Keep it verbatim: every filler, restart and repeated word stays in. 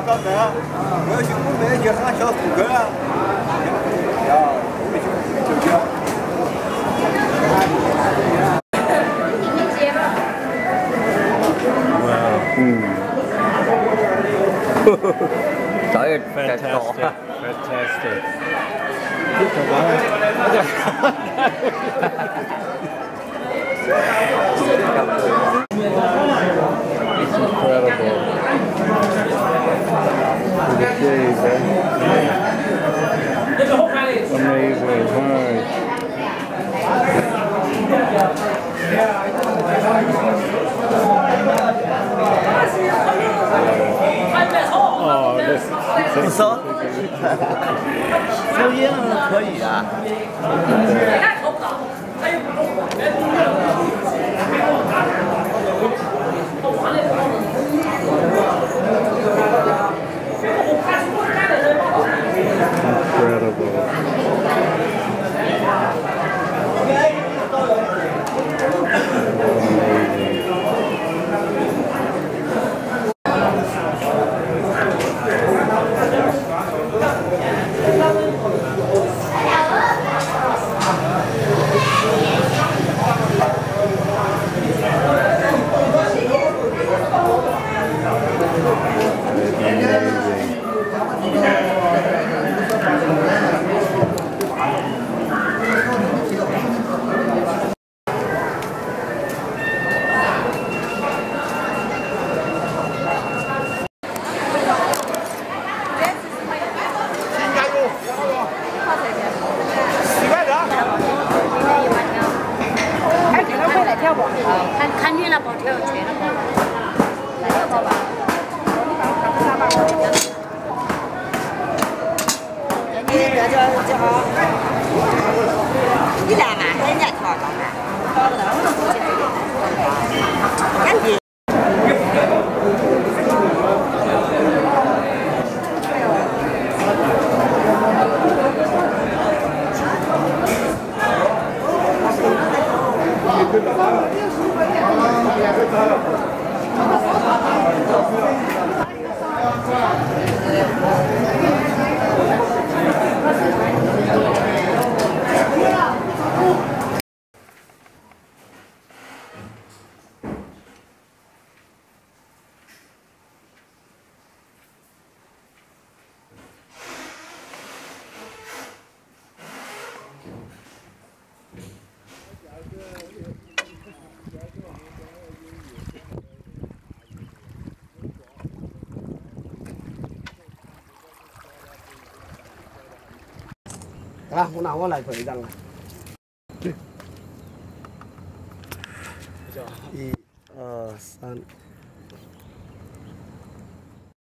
到这，我去我妹去喊小顾客了。呀，我去就去。哇，嗯。早也在搞。Fantastic. It's incredible. Look at these, eh? Amazing, huh? Oh, this is 不收，抽烟可以啊。 看看女了包跳，吹了包，来了包吧。你这就就好，你来嘛，人家跳上来，跳了那我都不去，赶紧。 啊，我拿我来做一张啊。一、二、三。